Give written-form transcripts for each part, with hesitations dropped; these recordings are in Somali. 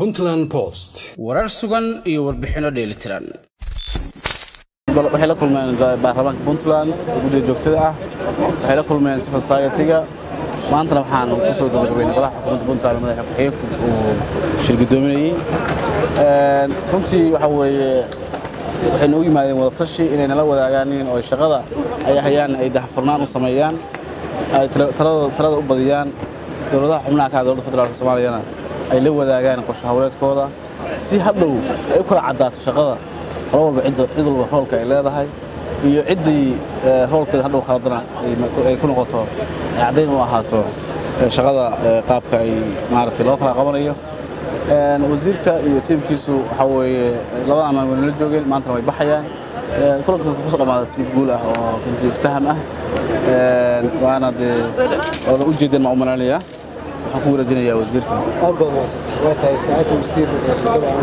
Puntland Post warar sugan iyo warbixino dheelitiran waxay la kulmeen baarlamaanka Puntland guddiga joogtada ah waxay la kulmeen civil society-ga maanta waxaan ku soo gabagabeynay golaha xukuumadda Puntland madaxa xigeenka oo shir gudoominayay runtii waxa weeye waxay u yimaadeen wada tashi inay nala wadaagaan oo shaqada ay hayaan ay daahfurnaan u sameeyaan ay talada u badiyaan dowladaha xubnaha ka dowladda federaalka Soomaaliya ay la wadaagaan qorshe hawleedkooda si hadhow ay u kala cadaato shaqada walba cid walba roolka ay leedahay iyo cidii roolkeeda hadhow khaladana ay ku noqoto cadeyn u ahaato shaqada qaabka ay maartay loo kala qabanayo wasiirka iyo tiimkiisu waxa weeye labada maalmood la joogeen maanta way baxayaan kulanka ku soo dhamaada si guul ah oo runtii isfaham ah waana wada u jeedin ma u malanaya waxaan ku wareejinayaa wasiirka وقتها ساعات وسير طبعا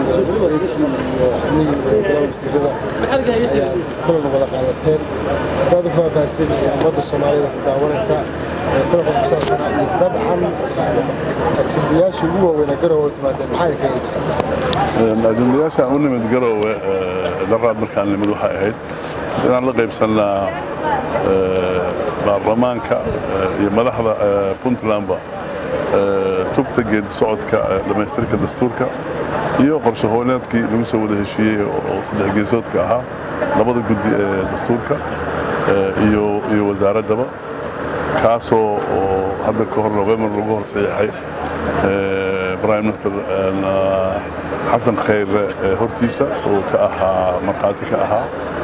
كل المبادرتين هذا فاسد مدة الصومالية دعوانسا كل طبعا الجندياش هو وين قروا تمادى محل كيد الجندياش أولي من قروا لقد مكان اللي مدوحة أهيد أنا لقيب سنة برلمانك مدحضة بونتلانبا tubta geed socodka dhameystirka dastuurka iyo qorshe hawleedkii lagu soo wada heshiiyay oo saddex geesoodka ahaa labada guddi ee dastuurka iyo wasaaradaba kaasoo hadda ka hor November lagu horseexay Prime Minister Xasan Khayre hortiisa oo ka ahaa marxaati ka ahaa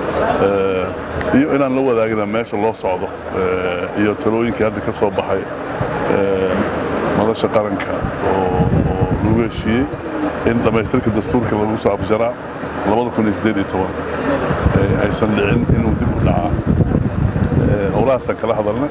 iyo inaan la wadaagna meesha loo socdo iyo talooyinkii hadda ka soo baxay madasha qaranka oo lagu heshiiyey in dhameystirka dastuurka lagu soo afjaraa 2018 aysan dhicin inuu dib u dhacaa howlahaasaan kala hadalnay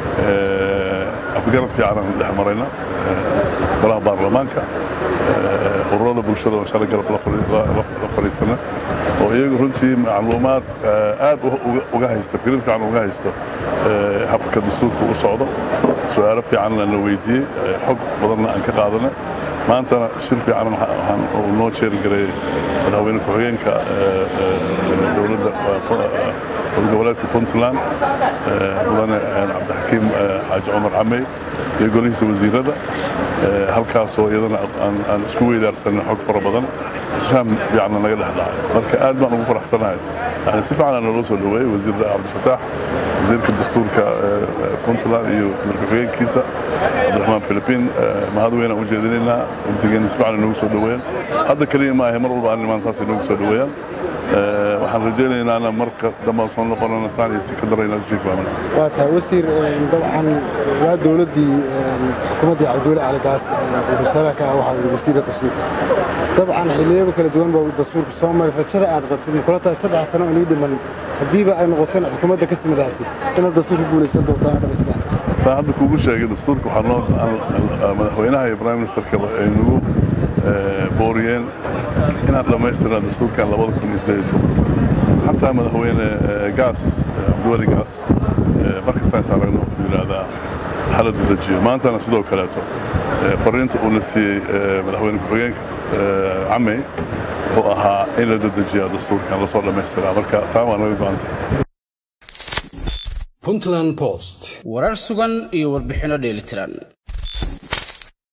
afgarad fiican dhex marayna golaha baarlamaanka ururada bulshada oo shalay garab la fariisana oo iyagu runtii macluumaad aad uga haysta fikrad fiican uga haysto habka dastuurka u socdo su'aalo fiican la weydiiyey xog badanna aan ka qaadanay maantana shir fiican waxaan noo jeergaray madaxweyne ku-xigeenka dowladda goboleedka Puntland mudane Cabdixakiim Xaaji Cumar Camey iyo golihiisa wasiirada halkaasoo iyadana aan isku weydaarsanay xog fara badan isfaham fiican naga dhex dhacay marka aad baan ugu faraxsanahay yani si fiican loo soo dhaweeyay wasiirka Cabdifataax wasiirka dastuurka Puntland iyo wasiirka ku-xigeenkiisa Abdulrahmaan Philippine mahadweyne u jeedinayna intigeena si fiican noogu soo dhaweeyeen hadda kaliya ma ahay mar walba aan nimaan saas noogu soo dhaweeyaan waxaan rajaynaynaa inaan marka dambe soo noqonana saan iyo si ka darayna si fiican وقتها وسير طبعا لا دولتي حكومتي عبدولله علي قاس وسالك واحد وزير التسويق طبعا حليب كلا دوان بو الدستور الصومالي فشرع aad qabtay كلها 3 sano oo dhiman hadiiba ay noqoteen xukuumadda ka simidaatay in dastuurku guuleysan doontaan dhammaan saacada kugu sheegay dastuurku waxa loo madaxweynaha iyo prime ministerka ay nagu booriyeen inaad dhameystiraan dastuurkan 2018 حتى مدحوينه غاس دولي غاس markasta saarayno yiraahda xalad dejiyo maanta ana sidoo kale to fariinta uu la siiyay madaxweyne ku-xigeenka Camey oo ahaa in la dejiyo dastuurkan la soo dhameystiraa marka taa waa naga go'aantay Puntland Post warar sugan iyo warbixino dheelitiran